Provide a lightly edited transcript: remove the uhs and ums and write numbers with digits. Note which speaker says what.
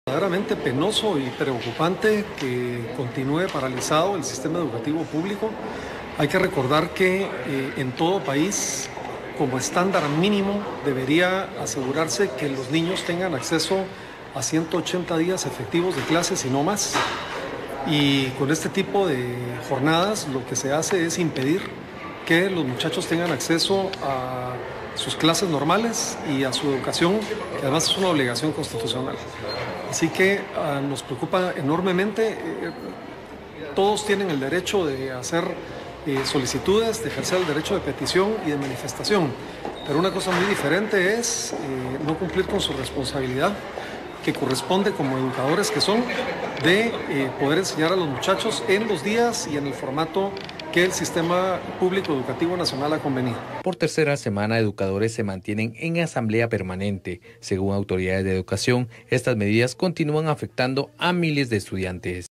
Speaker 1: Verdaderamente penoso y preocupante que continúe paralizado el sistema educativo público. Hay que recordar que en todo país, como estándar mínimo, debería asegurarse que los niños tengan acceso a 180 días efectivos de clases y no más. Y con este tipo de jornadas lo que se hace es impedir que los muchachos tengan acceso a sus clases normales y a su educación, que además es una obligación constitucional. Así que nos preocupa enormemente. Todos tienen el derecho de hacer solicitudes, de ejercer el derecho de petición y de manifestación, pero una cosa muy diferente es no cumplir con su responsabilidad, que corresponde como educadores que son, de poder enseñar a los muchachos en los días y en el formato que el Sistema Público Educativo Nacional ha convenido.
Speaker 2: Por tercera semana, educadores se mantienen en asamblea permanente. Según autoridades de educación, estas medidas continúan afectando a miles de estudiantes.